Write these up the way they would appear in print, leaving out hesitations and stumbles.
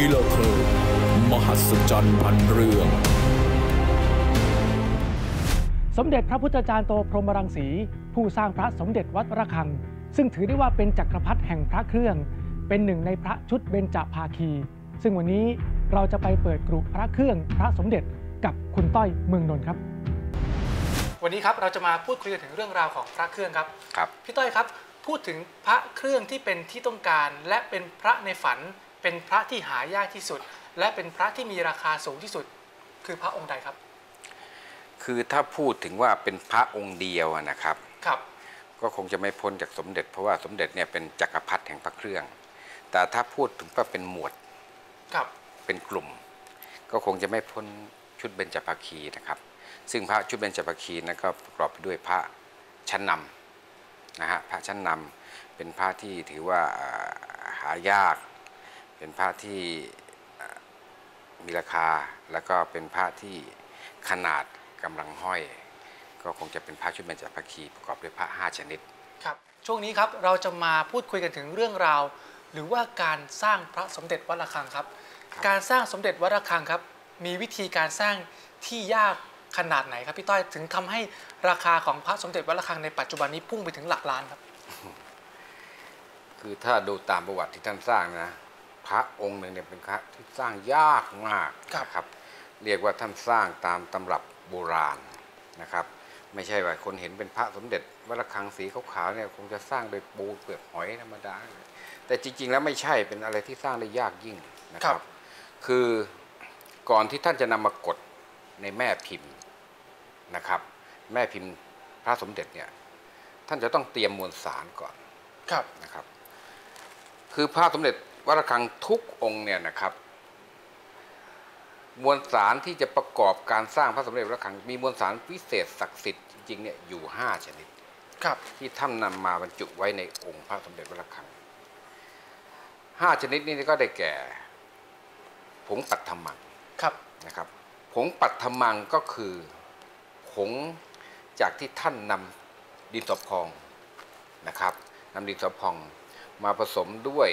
มิราเคิลมหัศจรรย์พันเรื่องสมเด็จพระพุทธจารย์โตพรหมรังสีผู้สร้างพระสมเด็จวัดระฆังซึ่งถือได้ว่าเป็นจักรพรรดิแห่งพระเครื่องเป็นหนึ่งในพระชุดเบญจภาคีซึ่งวันนี้เราจะไปเปิดกรุพระเครื่องพระสมเด็จกับคุณต้อยเมืองนนท์ครับวันนี้ครับเราจะมาพูดคุยถึงเรื่องราวของพระเครื่องครับพี่ต้อยครับพูดถึงพระเครื่องที่เป็นที่ต้องการและเป็นพระในฝันเป็นพระที่หายากที่สุดและเป็นพระที่มีราคาสูงที่สุดคือพระองค์ใดครับคือถ้าพูดถึงว่าเป็นพระองค์เดียวนะครับก็คงจะไม่พ้นจากสมเด็จเพราะว่าสมเด็จเนี่ยเป็นจักรพรรดิแห่งพระเครื่องแต่ถ้าพูดถึงว่าเป็นหมวดเป็นกลุ่มก็คงจะไม่พ้นชุดเบญจภาคีนะครับซึ่งพระชุดเบญจภาคีนั้นก็ประกอบไปด้วยพระชั้นนำนะฮะพระชั้นนำเป็นพระที่ถือว่าหายากเป็นพระที่มีราคาแล้วก็เป็นพระที่ขนาดกำลังห้อยก็คงจะเป็นพระชุดเบญจภาคีประกอบด้วยพระ5ชนิดครับช่วงนี้ครับเราจะมาพูดคุยกันถึงเรื่องราวหรือว่าการสร้างพระสมเด็จวัดระฆังครับการสร้างสมเด็จวัดระฆังครับมีวิธีการสร้างที่ยากขนาดไหนครับพี่ต้อยถึงทำให้ราคาของพระสมเด็จวัดระฆังในปัจจุบันนี้พุ่งไปถึงหลักล้านครับคือถ้าดูตามประวัติที่ท่านสร้างนะพระองค์หนึ่งเนี่ยเป็นพระที่สร้างยากมากครับเรียกว่าท่านสร้างตามตำรับโบราณนะครับไม่ใช่ว่าคนเห็นเป็นพระสมเด็จวัดระฆังสีขาวๆเนี่ยคงจะสร้างโดยปูเปลือกหอยธรรมดาแต่จริงๆแล้วไม่ใช่เป็นอะไรที่สร้างได้ยากยิ่งนะครับคือก่อนที่ท่านจะนำมากดในแม่พิมพ์นะครับแม่พิมพ์พระสมเด็จเนี่ยท่านจะต้องเตรียมมวลสารก่อนนะครับคือพระสมเด็จวัดระฆังทุกองค์เนี่ยนะครับมวลสารที่จะประกอบการสร้างพระสมเด็จวัดระฆังมีมวลสารวิเศษศักดิ์สิทธิ์จริงๆเนี่ยอยู่5ชนิดที่ท่านนำมาบรรจุไว้ในองค์พระสมเด็จวัดระฆัง5ชนิดนี้ก็ได้แก่ผงปัทถมังนะครับผงปัทถมังก็คือผงจากที่ท่านนำดินสอพองนะครับนำดินสอพองมาผสมด้วย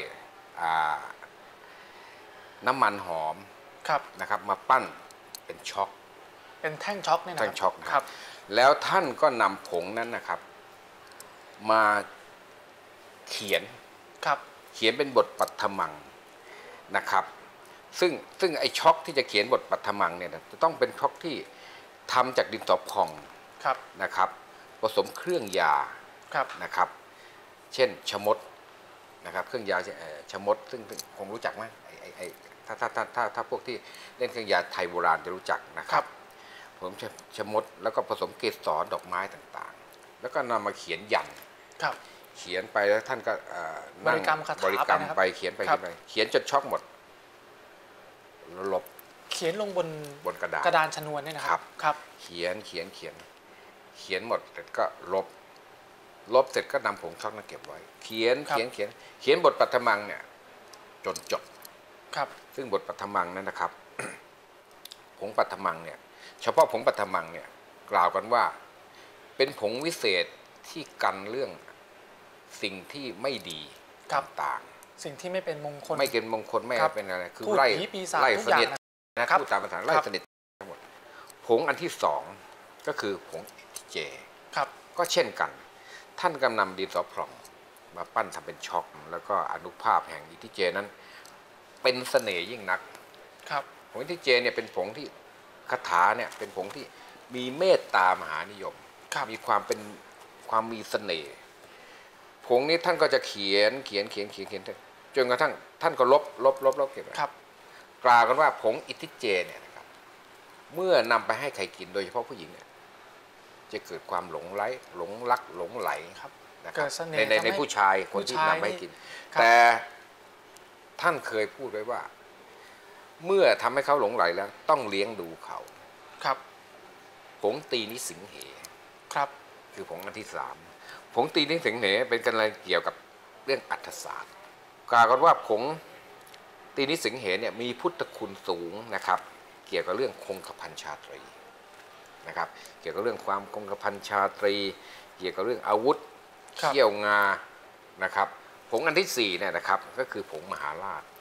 น้ำมันหอมนะครับมาปั้นเป็นช็อกเป็นแท่งช็อกเนี่ยนะแท่งช็อกนะครับแล้วท่านก็นำผงนั้นนะครับมาเขียนเป็นบทปัทถมังนะครับซึ่งไอ้ช็อกที่จะเขียนบทปัทถมังเนี่ยจะต้องเป็นช็อกที่ทำจากดินสอพองนะครับผสมเครื่องยานะครับเช่นชมดนะครับเครื่องยาชมดซึ่งคงรู้จักไหมถ้าพวกที่เล่นเครื่องยาไทยโบราณจะรู้จักนะครับผมชมดแล้วก็ผสมเกสรดอกไม้ต่างๆแล้วก็นำมาเขียนยันเขียนไปแล้วท่านก็บริกรรมคาถาไปเขียนไปเขียนจนช็อกหมดลบเขียนลงบนกระดานชนวนเนี่ยนะครับเขียนหมดเสร็จก็ลบเสร็จก็นำผงช็อกนั้นเก็บไว้เขียนบทปัทถมังเนี่ยจนจบซึ่งบทปัทถมังนั้นนะครับ ผงปัทถมังเนี่ยเฉพาะผงปัทถมังเนี่ยกล่าวกันว่าเป็นผงวิเศษที่กันเรื่องสิ่งที่ไม่ดีต่างๆสิ่งที่ไม่เป็นมงคลไม่เป็นมงคลไม่เป็นอะไรคือไล่สนิทนะครับพูดตามภาษาไล่สนิททั้งหมดผงอันที่สองก็คือผงเจก็เช่นกันท่านกำนำดินสอพองมาปั้นทำเป็นช็อกแล้วก็อนุภาพแห่งอิทธิเจนั้นเป็นเสน่ห์ยิ่งนักผงอิทธิเจเนี่ยเป็นผงที่คาถาเนี่ยเป็นผงที่มีเมตตามหานิยมมีความมีเสน่ห์ผงนี้ท่านก็จะเขียนจนกระทั่งท่านก็ลบเก็บไว้กล่าวกันว่าผงอิทธิเจเนี่ยนะครับเมื่อนำไปให้ใครกินโดยเฉพาะผู้หญิงเนี่ยจะเกิดความหลงรักหลงไหลนะครับในผู้ชายคนที่นำให้กินแต่ท่านเคยพูดไว้ว่าเมื่อทำให้เขาหลงไหลแล้วต้องเลี้ยงดูเขาผงตีนิสิงเหคือผงอันที่3ผงตีนิสิงเหเป็นกันอะไรเกี่ยวกับเรื่องอัตถศาสตร์กล่าวกันว่าผงตีนิสิงเหเนี่ยมีพุทธคุณสูงนะครับเกี่ยวกับเรื่องคงกระพันชาตรีนะครับเกี่ยวกับเรื่องความคงกระพันชาตรีเกี่ยวกับเรื่องอาวุธเขี้ยวงานะครับผงอันที่4เนี่ยนะครับก็คือผงมหาราช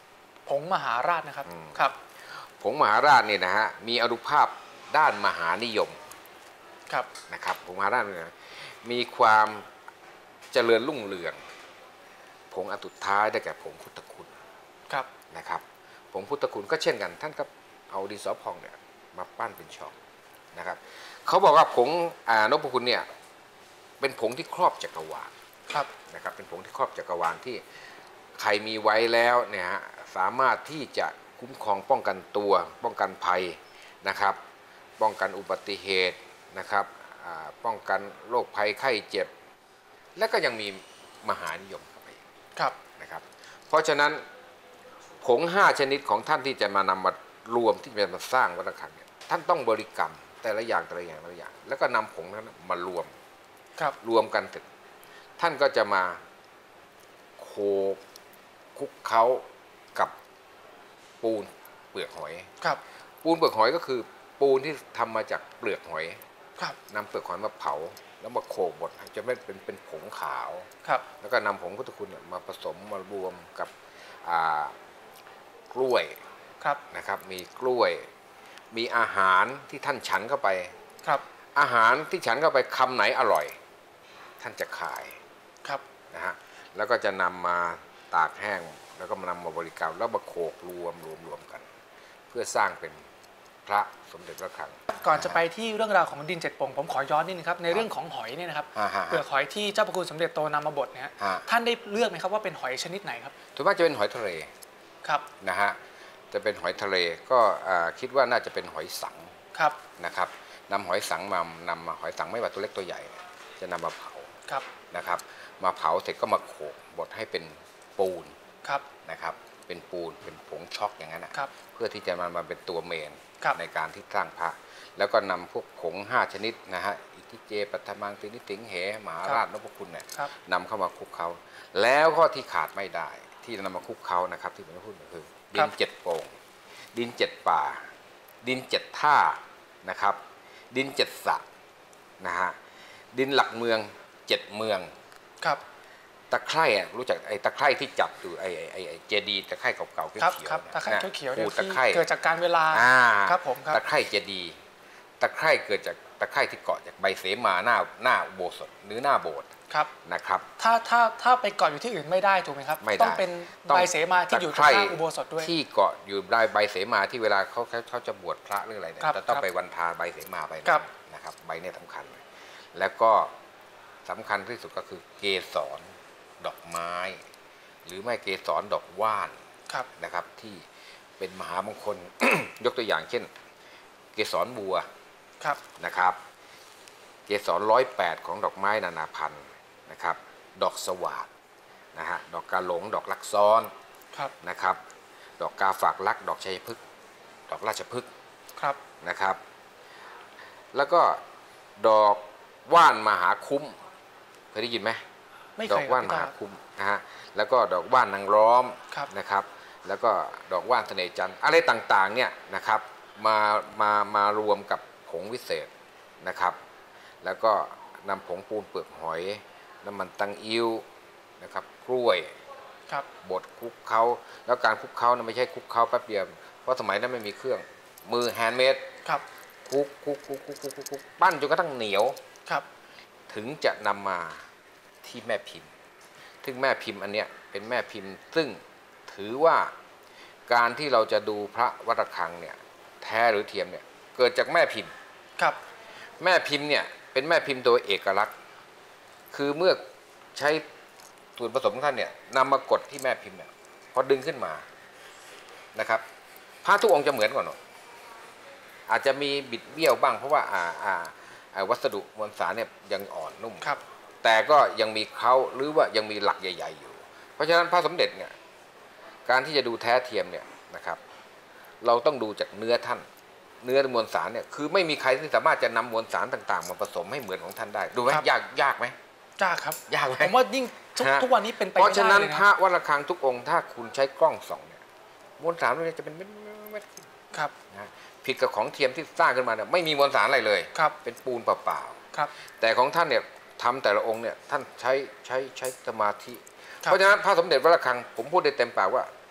ผงมหาราชนะครับครับผงมหาราชเนี่ยนะฮะมีอานุภาพด้านมหานิยมครับนะครับผงมหาราชเนี่ยมีความเจริญรุ่งเรืองผงอันสุดท้ายได้แก่ผงพุทธคุณครับนะครับผงพุทธคุณก็เช่นกันท่านก็เอาดินสอพองเนี่ยมาปั้นเป็นช่องนะครับเขาบอกว่าผงนพคุณเนี่ยเป็นผงที่ครอบจักรวาลนะครับเป็นผงที่ครอบจักรวาลที่ใครมีไว้แล้วเนี่ยฮะสามารถที่จะคุ้มครองป้องกันตัวป้องกันภัยนะครับป้องกันอุบัติเหตุนะครับป้องกันโรคภัยไข้เจ็บและก็ยังมีมหานิยมเข้าไปนะครับเพราะฉะนั้นผง5ชนิดของท่านที่จะมานำมารวมที่จะมาสร้างวัตถุคังเนี่ยท่านต้องบริกรรมแต่ละอย่างแล้วก็นำผงนั้นมารวมกันเสร็จท่านก็จะมาโขกคลุกเคล้ากับปูนเปลือกหอยปูนเปลือกหอยก็คือปูนที่ทำมาจากเปลือกหอยนำเปลือกหอยมาเผาแล้วมาโขกบดจะไม่เป็นผงขาวแล้วก็นำผงพุทธคุณมาผสมมารวมกับกล้วยนะครับมีกล้วยมีอาหารที่ท่านฉันเข้าไปอาหารที่ฉันเข้าไปคำไหนอร่อยท่านจะขายนะฮะแล้วก็จะนำมาตากแห้งแล้วก็นำมาบริกรรมแล้วมาโขกรวมกันเพื่อสร้างเป็นพระสมเด็จพระคลังก่อนจะไปที่เรื่องราวของดิน7 ป่งผมขอย้อนนิดนึงครับในเรื่องของหอยเนี่ยนะครับเปลือกหอยที่เจ้าพระคุณสมเด็จโตนำมาบดเนี่ยท่านได้เลือกไหมครับว่าเป็นหอยชนิดไหนครับถือว่าจะเป็นหอยทะเลนะฮะจะเป็นหอยทะเลก็คิดว่าน่าจะเป็นหอยสังนะครับนำหอยสังมาหอยสังไม่ว่าตัวเล็กตัวใหญ่จะนำมาเผานะครับมาเผาเสร็จก็มาโขกบดให้เป็นปูนนะครับเป็นปูนเป็นผงช็อกอย่างนั้นนะเพื่อที่จะมาเป็นตัวเมนในการที่สร้างพระแล้วก็นำพวกผง5ชนิดนะฮะอิทธิเจปัทมังตินิสิงเหมหาราชนพคุณเนี่ยนำเข้ามาคลุกเคล้าแล้วก็ที่ขาดไม่ได้ที่นำมาคลุกเคล้านะครับที่ผมพูดก็คือดิน7 โป่งดิน7 ป่าดิน7 ท่านะครับดิน7 สระนะฮะดินหลักเมือง7 เมืองตะไคร่รู้จักไอ้ตะไคร่ที่จับอยู่ไอ้เจดีย์ตะไคร่เก่าๆเขียวๆตะไคร่เขียวๆที่เกิดจากการเวลาครับผมตะไคร่เจดีย์ตะไคร่เกิดจากตะไคร่ที่เกาะจากใบเสมาหน้าอุโบสถหรือหน้าโบสถ์นะครับถ้าไปเกาะอยู่ที่อื่นไม่ได้ถูกไหมครับต้องเป็นใบเสมาที่อยู่ที่หน้าอุโบสถด้วยที่เกาะอยู่ใบเสมาที่เวลาเขาจะบวชพระหรืออะไรเนี่ยจะต้องไปวันทาใบเสมาไปนะครับใบเนี่ยสำคัญแล้วก็สำคัญที่สุดก็คือเกสรดอกไม้หรือไม่เกสรดอกว่านนะครับที่เป็นมหามงคล ยกตัวอย่างเช่นเกสรบัวนะครับเกสร108ของดอกไม้นานาพันธุ์นะครับดอกสวาดนะฮะดอกกาหลงดอกลักซ้อนนะครับดอกกาฝากลักดอกชัยพฤกษ์ดอกราชพฤกษ์นะครับแล้วก็ดอกว่านมหาคุ้มเคยได้ยินไหมดอกว่านมหาคุ้มนะฮะแล้วก็ดอกว่านนางล้อมนะครับแล้วก็ดอกว่านเสน่ห์จันทร์อะไรต่างๆเนี่ยนะครับมารวมกับผงวิเศษนะครับแล้วก็นำผงปูนเปลือกหอยน้ำมันตังอิ้วนะครับกล้วยบดคลุกเคล้าแล้วการคลุกเคล้าไม่ใช่คลุกเคล้าแป๊บเดียวเพราะสมัยนั้นไม่มีเครื่องมือแฮนด์เมดคลุกปั้นจนกระทั่งเหนียวถึงจะนำมาที่แม่พิมพ์ซึ่งแม่พิมพ์อันเนี้ยเป็นแม่พิมพ์ซึ่งถือว่าการที่เราจะดูพระวัดระฆังเนี่ยแท้หรือเทียมเนี่ยเกิดจากแม่พิมพ์แม่พิมพ์เนี่ยเป็นแม่พิมพ์โดยเอกลักษณ์คือเมื่อใช้ส่วนผสมของท่านเนี่ยนำมากดที่แม่พิมพ์เนี่ยพอดึงขึ้นมานะครับพระทุกองค์จะเหมือนกันหมดอาจจะมีบิดเบี้ยวบ้างเพราะว่าวัสดุมวลสารเนี่ยยังอ่อนนุ่มแต่ก็ยังมีเขาหรือว่ายังมีหลักใหญ่ๆอยู่เพราะฉะนั้นพระสมเด็จเนี่ยการที่จะดูแท้เทียมเนี่ยนะครับเราต้องดูจากเนื้อท่านเนื้อมวลสารเนี่ยคือไม่มีใครที่สามารถจะนำมวลสารต่างๆมาผสมให้เหมือนของท่านได้ดูไหมยากไหมยากครับยากไหมผมว่ายิ่งทุกวันนี้เป็นไปไม่ได้เพราะฉะนั้นพระวัดระฆังทุกองค์ถ้าคุณใช้กล้องส่องเนี่ยมวลสารมันจะเป็นเม็ดนะผิดกับของเทียมที่สร้างขึ้นมาเนี่ยไม่มีมวลสารอะไรเลยเป็นปูนเปล่าๆแต่ของท่านเนี่ยทำแต่ละองค์เนี่ยท่านใช้สมาธิเพราะฉะนั้นพระสมเด็จวัดระฆังผมพูดได้เต็มปากว่า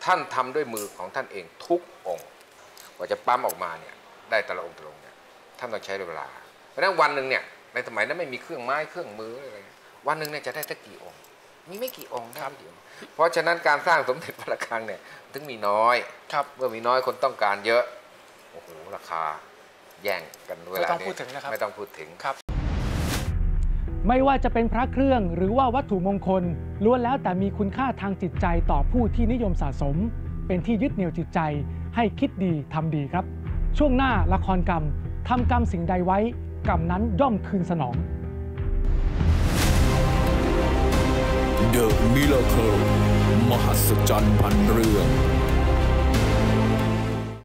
ท่านทำด้วยมือของท่านเองทุกองค์กว่าจะปั๊มออกมาเนี่ยได้แต่ละองค์เนี่ยท่านต้องใช้เวลาเพราะฉะนั้นวันหนึ่งเนี่ยในสมัยนั้นไม่มีเครื่องไม้เครื่องมืออะไรวันหนึ่งเนี่ยจะได้สักกี่องค์มีไม่กี่องค์ได้ไม่กี่องค์เพราะฉะนั้นการสร้างสมเด็จพระระฆังเนี่ยถึงมีน้อยเมื่อมีน้อยคนต้องการเยอะโอ้โหราคาแย่งกันเวลานี้ไม่ต้องพูดถึงครับไม่ว่าจะเป็นพระเครื่องหรือว่าวัตถุมงคลล้วนแล้วแต่มีคุณค่าทางจิตใจต่อผู้ที่นิยมสะสมเป็นที่ยึดเหนี่ยวจิตใจให้คิดดีทำดีครับช่วงหน้าละครกรรมทำกรรมสิ่งใดไว้กรรมนั้นย่อมคืนสนอง The Miracle มหัศจรรย์พันเรื่อง